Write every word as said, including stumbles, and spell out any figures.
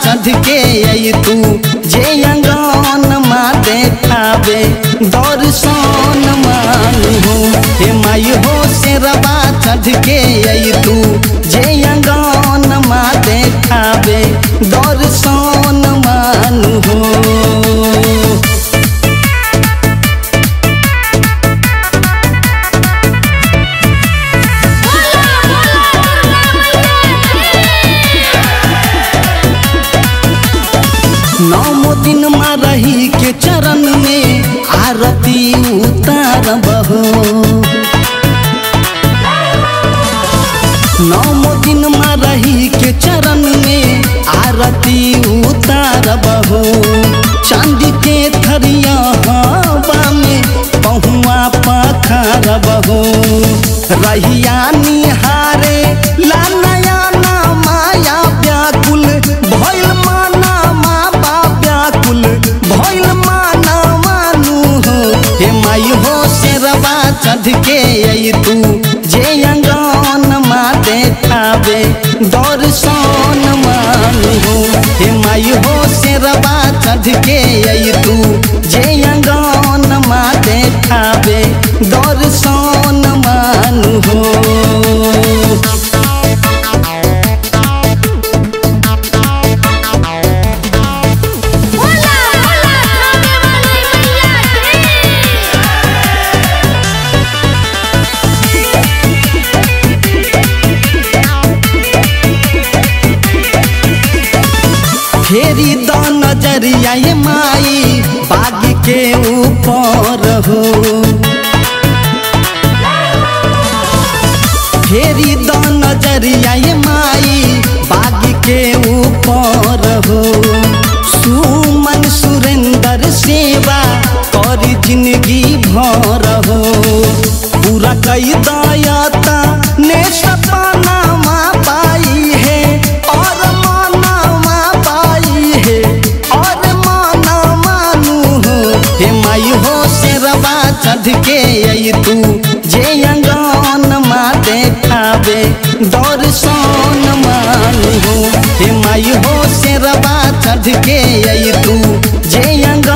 चढ़ के आई तू जे अंगन माँ देखावे दर्शन मानु हो। हे माई हो शेरवा चढ़ के आई तू जे अंगन माँ देखावे दर्शन मानु हो। नौ दिन माँ रही के चरण में आरती उतार बहो। नौ दिन माँ रही के चरण में आरती उतार बहो। चांदी के थरिया हवा में पहुआ पखार बहो। रहिया निहारे ला नया ना माया व्याकुल भइल माना माँ व्याकुल भइल माना मानु हो। हे माई हो शेरवा चढ़ के आई तू जे अंगन माँ देखावे दर्शन मानु हो। हे माई हो शेरवा चढ़ के आई तू जे अंगन माँ देखावे दर्शन मानु हो। फेरी द नजरिया ये माई बाग के ऊपर हो। फेरी द नजरिया ये माई बाग के ऊपर हो। सुमन सुरेंद्र सेवा करी जिंदगी भर हो। पूरा कई दयाता ने सपना माँ पाई है और माना माँ पाई है और माना मानु हो। हे माई हो शेरवा चढ़ के आई तू जे अंगन माँ देखावे दर्शन मानु हो। हे माई हो शेरवा चढ़ के आई तू जे अंगन